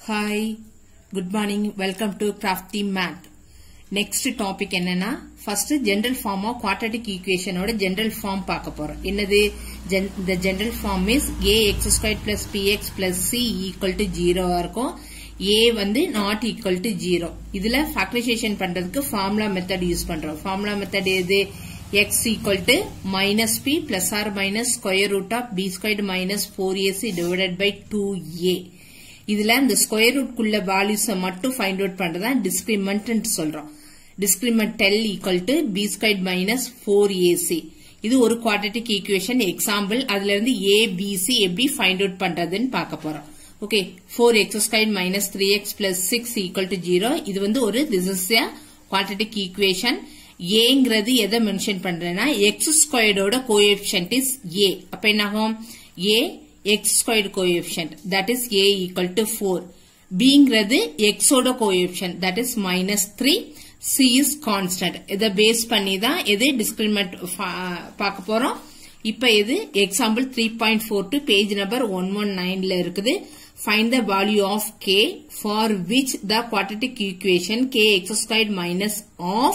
Hi, good morning. Welcome to Crafty Math. Next topic என்னன்னா first general form of quadratic equation ஓட general form பார்க்க போறோம். என்னது the general form is ax squared plus bx plus c equal to 0 இருக்கும். a வந்து not equal to 0. இதுல factorization பண்றதுக்கு formula method use பண்றோம். formula method எது x equal to minus p plus or minus square root of b squared minus 4ac divided by 2a. இதுல இந்த square root குள்ள values மட்டும் find out பண்றதா discriminant சொல்றோம். Discriminant L equal to b squared minus 4ac. இது ஒரு quadratic equation example. அதுல இருந்து a b c எப்படி ஃபைண்ட் அவுட் பண்றதுன்னு பார்க்க போறோம். Okay, 4x squared minus 3x plus 6 equal to 0. இது வந்து ஒரு this is a quadratic equation. ஏங்கிறது எதை மென்ஷன் பண்றேன்னா x ஸ்கொயர்டோட கோஎஃபிஷியன்ட் இஸ் a. அப்ப என்ன ஆகும்? a x squared coefficient, that is a equal to 4. b ங்கிறது x ஓட coefficient, that is minus 3. c is constant. இதை பேஸ் பண்ணி தான் இது டிஸ்கிரிமெண்ட் பார்க்க போறோம். இப்ப இது எக்ஸாம்பிள் 3.42 பேஜ் நம்பர் 119ல இருக்குது. Find the value of k for which the quadratic equation kx squared minus of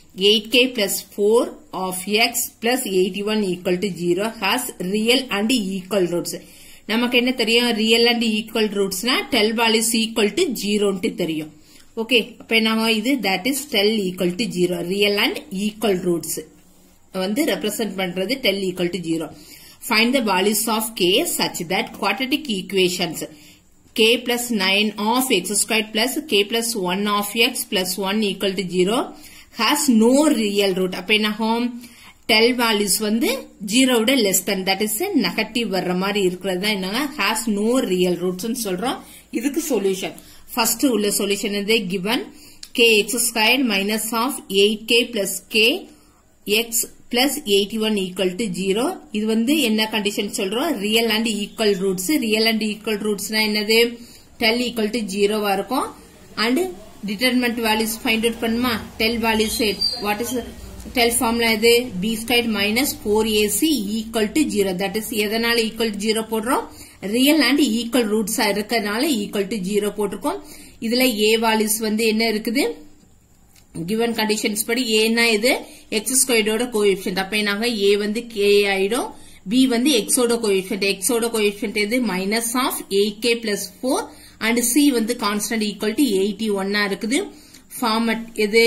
8k plus 4 of x plus 81 equal to 0 has real and equal roots. நமக்கு என்ன தெரியும்? real and equal roots na tell value is equal to 0 ன்னு தெரியும். Okay, அப்ப என்ன இது that is tell equal to 0. real and equal roots வந்து represent பண்றது tell equal to 0. Find the values of k such that quadratic equations k plus 9 of x squared plus k plus 1 of x plus 1 equal to 0 has no real root. அப்ப என்ன ஆகும்? tell values வந்து 0 விட less than, that is a negative வர்ற மாதிரி இருக்கிறது தான் என்னங்க has no real roots ன்னு சொல்றோம். இதுக்கு சொல்யூஷன் ஃபர்ஸ்ட் உள்ள சொல்யூஷன் இது given kx squared minus of 8k plus k x plus 81 equal to 0. இது வந்து என்ன கண்டிஷன் சொல்றோம்? real and equal roots. real and equal roots னா என்னது? tell equal to 0 வா இருக்கும். and determinant values find out பண்ணுமா? tell values what is tell formula இது b squared minus 4ac equal to 0. that is எதனால equal to 0 போடுறோம்? real and equal roots இருக்கறனால equal to 0 போட்டிருக்கோம். இதுல a values வந்து என்ன இருக்குது? given conditions படி a னா இது x squared ஓட கோஎஃபிஷியன்ட். அப்ப என்னாக a வந்து k ஆயிடும், b வந்து x ஓட கோஎஃபிஷியன்ட். x ஓட கோஎஃபிஷியன்ட் இது minus of 8k plus 4 and c வந்து constant equal to 81 இருக்குது. ஃபார்மட் இது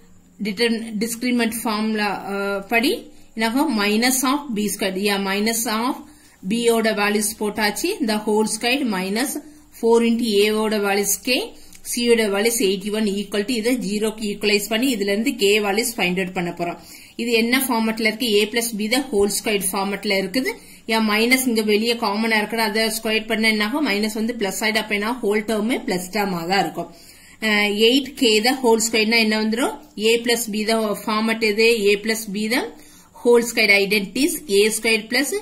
discriminant formula படி என்னாகும்? minus of b squared. minus of b ஓட values போட்டாச்சு. the whole squared minus 4 into a ஓட values k, c ஓட values 81 equal to இதை 0 க்கு ஈக்குவலைஸ் பண்ணி இதுல இருந்து k values find out பண்ண போறோம். இது என்ன ஃபார்மட்ல இருக்கு? a plus b the whole squared ஃபார்மட்ல இருக்குது. மைனஸ் இங்க வெளியே காமனா இருக்கணும், அதை ஸ்கொயர் பண்ண என்ன ஆகும்? மைனஸ் வந்து பிளஸ் ஆயிடு. அப்ப என்ன ஹோல் டேர்ம் பிளஸ் டேர்மா தான் இருக்கும். 8k the whole squared என்ன வந்துரும்? a plus b the format இது a plus b the whole squared identities a squared plus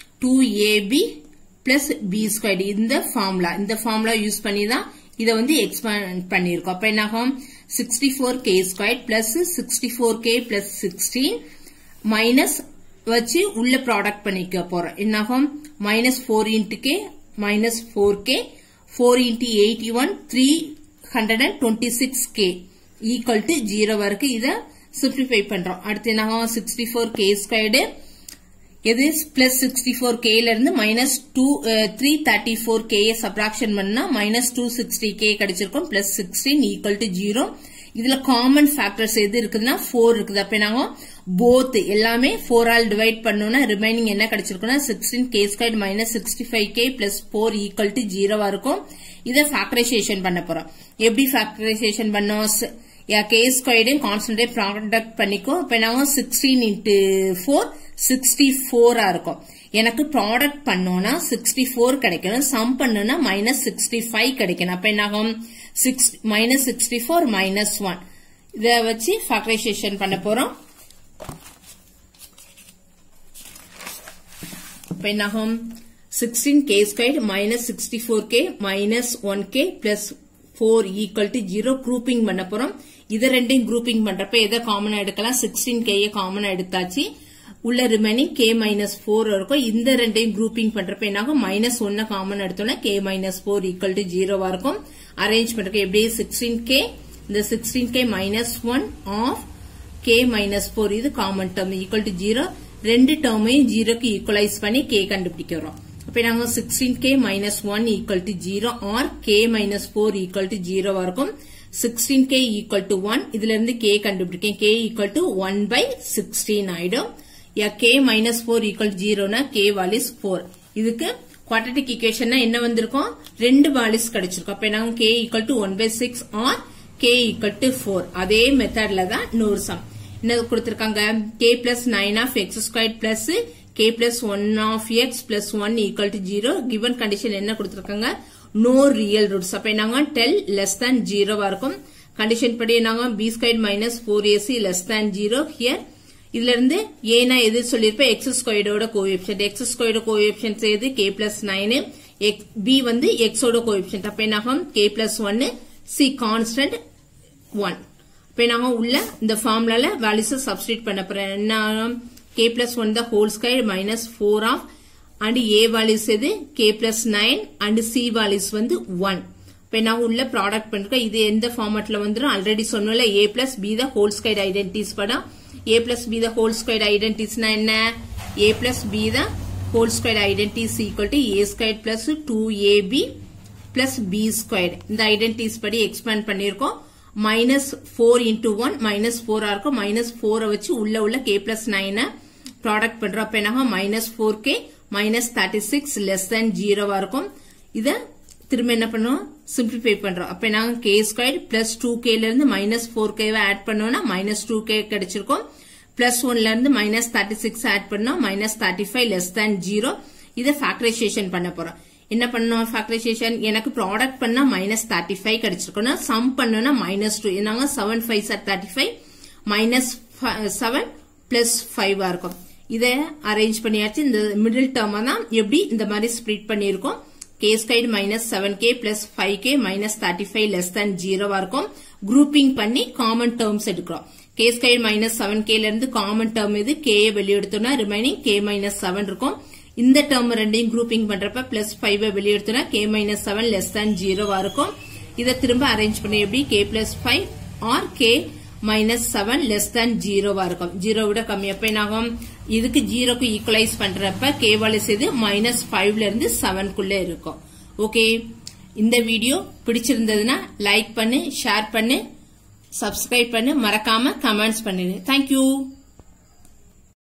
2ab plus b squared. இந்த ஃபார்முலா யூஸ் பண்ணி தான் இதை வந்து எக்ஸ்பேண்ட் பண்ணிருக்கோம். அப்ப என்ன ஆகும்? 64k squared plus 64k plus 16 minus வச்சு உள்ள ப்ராடக்ட் பண்ணிக்க போறோம். என்னாகும்? Minus 4 into k minus 4k 4 into 81 326k equal to 0 வரைக்கும் இதை சிம்பிளிஃபை பண்றோம். அடுத்து என்னாகும்? 64k ஸ்கொயர்டு இது பிளஸ் 64k ல இருந்து மைனஸ் 334k சப்ராக்ஷன் பண்ணா மைனஸ் 260k கிடைச்சிருக்கும். Plus 16 equal to 0. இதுல காமன் ஃபேக்டர்ஸ் எது இருக்குதுன்னா 4 இருக்குது. அப்ப என்னாகும்? போத் எல்லாமே 4 ஆல் டிவைட் பண்ணோம்னா ரிமைனிங் என்ன கிடைச்சிருக்கும்னா 16k squared minus 65k plus 4 equal to 0 இருக்கும். இதை ஃபேக்டரைசேஷன் பண்ண போறோம். எப்படி ஃபேக்டரைசேஷன் பண்ணோம்? k ஸ்கொயர்டையும் கான்ஸ்டன்டையும் ப்ராடக்ட் பண்ணிக்கும். அப்ப என்னாகும்? 16 into 4 64 இருக்கும். எனக்கு ப்ராடக்ட் பண்ணோம்னா 64 கிடைக்கணும், சம் பண்ணோம்னா மைனஸ் 65 கிடைக்கணும். அப்ப என்னாகும்? மைனஸ் 64 மைனஸ் 1 இதை வச்சு ஃபேக்டரைசேஷன் பண்ண போறோம். அப்ப என்னாகும்? 16k squared minus 64k minus 1k plus 4 equal to 0 grouping பண்ண போறோம். இதை ரெண்டையும் grouping பண்றப்ப எதை காமனா எடுக்கலாம்? 16k காமனா எடுத்தாச்சு. உள்ள ரிமைனிங் k மைனஸ் 4 இருக்கும். இந்த ரெண்டையும் குரூப்பிங் பண்றப்ப என்னாகும் -1 காமன் எடுத்தோம்னா k மைனஸ் 4 ஈக்குவல் டு 0 இருக்கும். அரேஞ்ச் பண்றதுக்கு எப்படி 16k இந்த 16k minus 1 of k minus 4 இது காமன் டேர்ம் ஈக்குவல் டு 0. ரெண்டு டேர்மையும் 0க்கு ஈக்குவலைஸ் பண்ணி k கண்டுபிடிக்கிறோம். அப்ப நாங்க 16k minus 1 equal to 0 or k minus 4 equal to 0 இருக்கும். 16k equal to 1 இதுல இருந்து k கண்டுபிடிக்கேன். k equal to 1 by 16 ஆயிடும். k minus 4 equal to 0 னா k values 4. இதுக்கு quadratic equation என்ன வந்திருக்கும்? ரெண்டு values கிடைச்சிருக்கும். அப்ப நாங்க k equal to 1 by 6 or k equal to 4. அதே மெத்தட்ல தான் இன்னொரு சம் என்ன கொடுத்திருக்காங்க? k plus 9 of x squared plus k plus 1 of x plus 1 equal to 0. given condition என்ன கொடுத்திருக்காங்க? no real roots. அப்ப நாங்க 10 less than 0 இருக்கும். கண்டிஷன் படி நாங்க b squared minus 4ac less than 0 here. இதுல இருந்து a னா எது சொல்லிருப்ப x squared ஓட கோஎஃபிஷியன்ட். x squared கோஎஃபிஷியன்ட் எது? k plus 9. b வந்து x ஓட கோஎஃபிஷியன்ட். அப்ப என்னாகும்? k plus 1 c constant 1. இப்ப நாங்க உள்ள இந்த ஃபார்முலால வேல்யூஸ் சப்ஸ்டிட்யூட் பண்ண போறோம். என்ன k plus 1 the whole square minus 4 of and a values எது? k plus 9 and c values வந்து 1. இப்ப நாங்க உள்ள ப்ராடக்ட் பண்றோம். இது எந்த ஃபார்மட்ல வந்துரும்? ஆல்ரெடி சொன்னோம்ல a plus b the whole square identities படம். a plus b the whole square identities னா என்ன? a plus b the whole square identities equal to a squared plus 2ab plus b squared. இந்த identities படி expand பண்ணிருக்கோம். -4 into 1 -4 இருக்கும். -4 வச்சு உள்ள k plus 9 product பண்றோம். அப்ப என்ன -4k -36 less than 0 இருக்கும். இத திரும்ப என்ன பண்ணுவோம்? சிம்பிளிஃபை பண்றோம். அப்ப நாங்க k squared plus 2k ல இருந்து -4k ஆட் பண்ணோம்னா -2k கிடைச்சிருக்கும். +1 ல இருந்து -36 ஆட் பண்ணோம் -35 less than 0. இத ஃபேக்டரைசேஷன் பண்ண போறோம். என்ன பண்ணோம்? ஃபேக்டரைசேஷன் எனக்கு ப்ராடக்ட் பண்ணா -35 கிடைச்சிருக்கணும். சம் பண்ணோம்னா -2. நாங்க 7 5 35 -7 plus 5 இருக்கும். இத அரேஞ்ச் பண்ணியாச்சு. இந்த மிடில் டேர்ம் தான் எப்படி இந்த மாதிரி ஸ்ப்ளிட் பண்ணிருக்கோம். k squared -7k plus 5k -35 less than 0 இருக்கும். குரூப்பிங் பண்ணி காமன் டேர்ம்ஸ் எடுக்கிறோம். k squared -7k ல இருந்து காமன் டேர்ம் இது k வெளிய எடுத்தோம்னா ரிமைனிங் k -7 இருக்கும். இந்த டேர்ம் ரெண்டையும் குரூப்பிங் பண்றப்ப +5 வெளிய எடுத்தோம்னா k -7 less than 0 இருக்கும். இத திரும்ப அரேஞ்ச் பண்ணி எப்படி k plus 5 or k -7 less than 0 இருக்கும். 0 விட கம்மி. அப்ப என்னாகும்? இதுக்கு 0க்கு ஈக்குவலைஸ் பண்றப்ப k வால்யூஸ் இது -5 ல இருந்து 7 குள்ள இருக்கும். ஓகே, இந்த வீடியோ பிடிச்சிருந்ததுன்னா லைக் பண்ணு, ஷேர் பண்ணு, சப்ஸ்கிரைப் பண்ணு, மறக்காம கமெண்ட்ஸ் பண்ணுங்க. தேங்க்யூ.